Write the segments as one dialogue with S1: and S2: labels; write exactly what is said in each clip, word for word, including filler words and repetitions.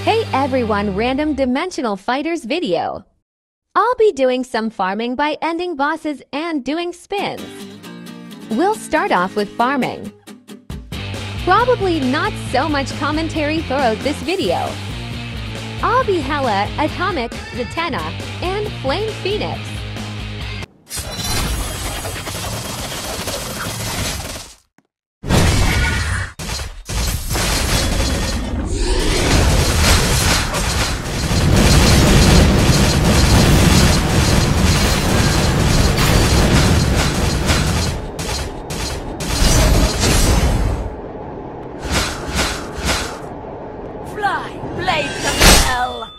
S1: Hey everyone, Random Dimensional Fighters video. I'll be doing some farming by ending bosses and doing spins. We'll start off with farming. Probably not so much commentary throughout this video. I'll be Hela, Atomic, Zatanna, and Flame Phoenix.
S2: Blades of hell!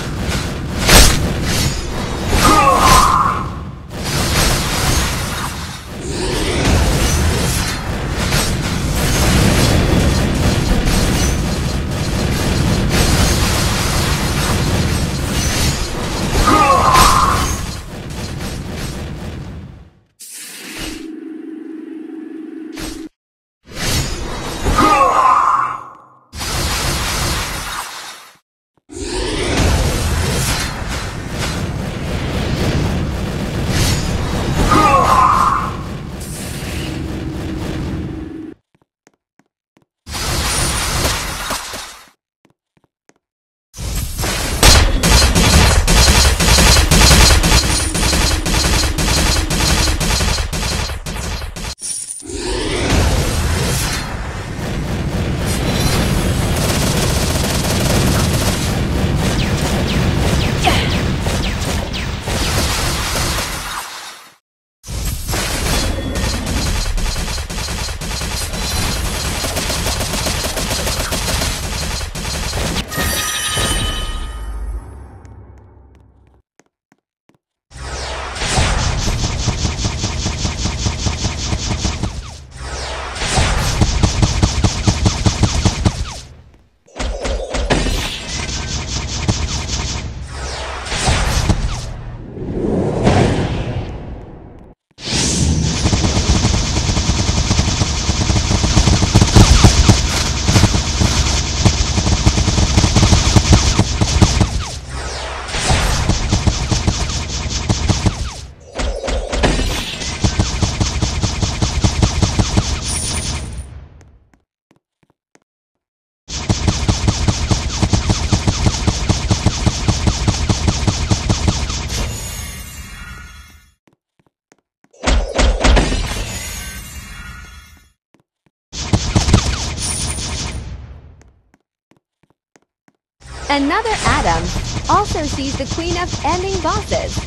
S1: Another Adam also sees the queen of ending bosses.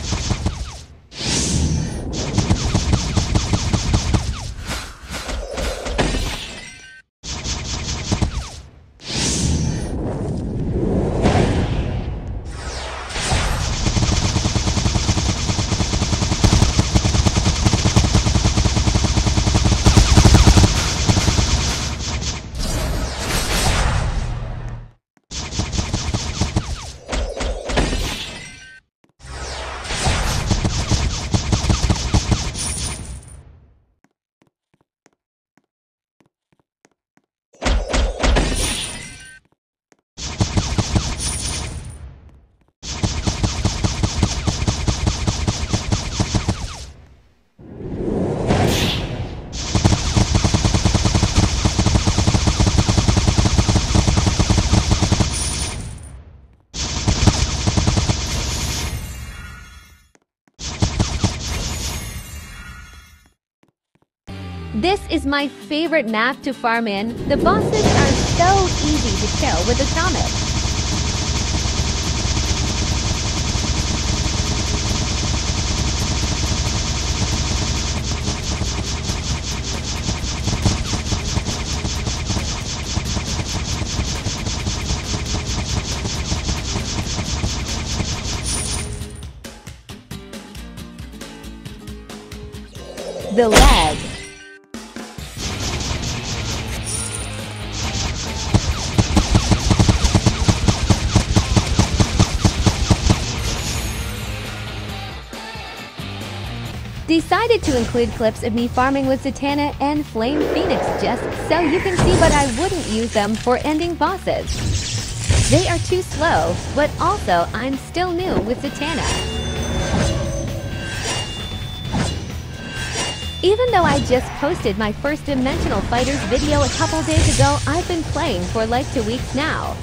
S1: This is my favorite map to farm in. The bosses are so easy to kill with Atomic. The lag. Decided to include clips of me farming with Zatanna and Flame Phoenix just so you can see, but I wouldn't use them for ending bosses. They are too slow, but also I'm still new with Zatanna. Even though I just posted my first Dimensional Fighters video a couple days ago, I've been playing for like two weeks now.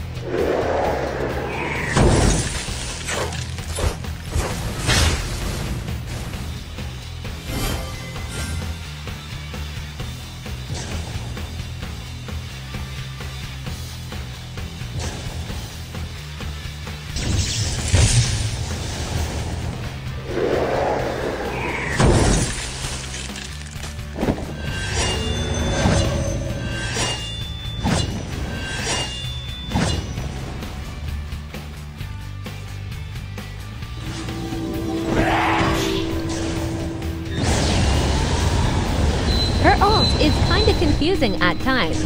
S1: Her ult is kinda confusing at times.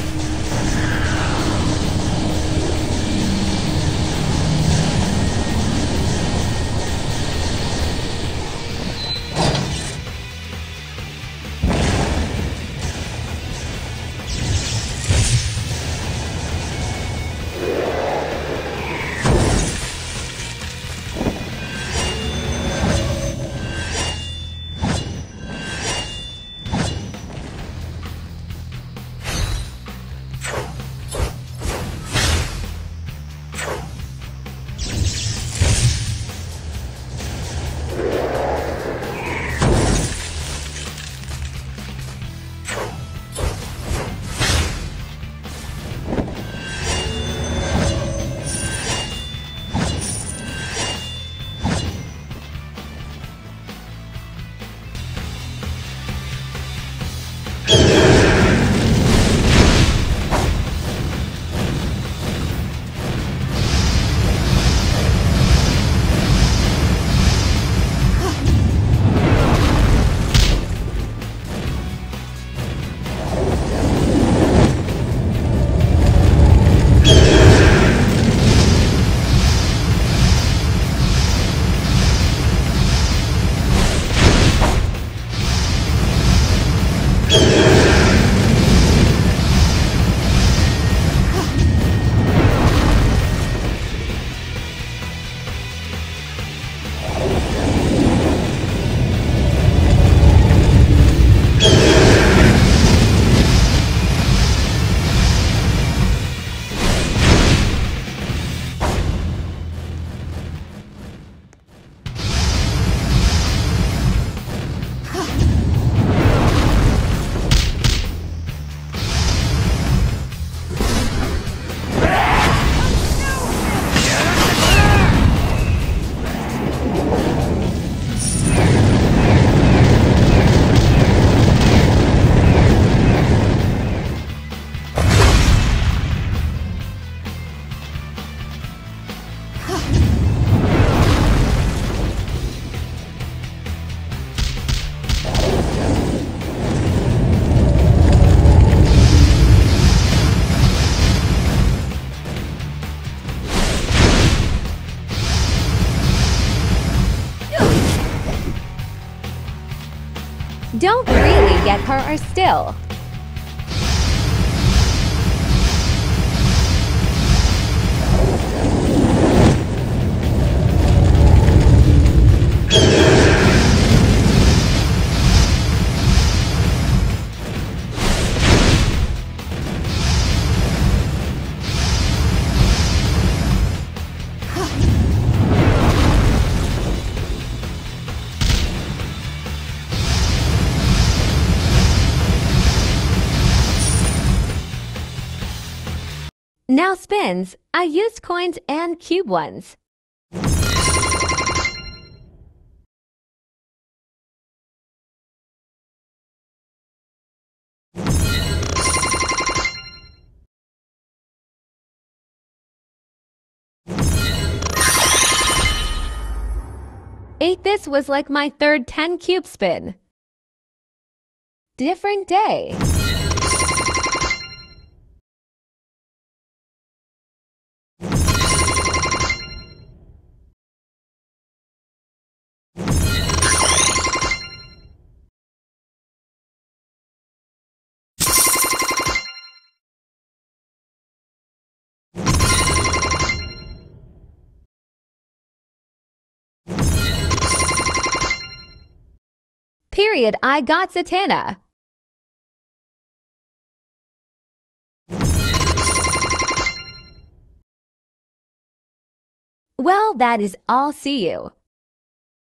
S1: Don't really get her or still. Now spins, I used coins and cube ones. Eight this was like my third ten cube spin. Different day. Period, I got Zatanna. Well, that is all. See you.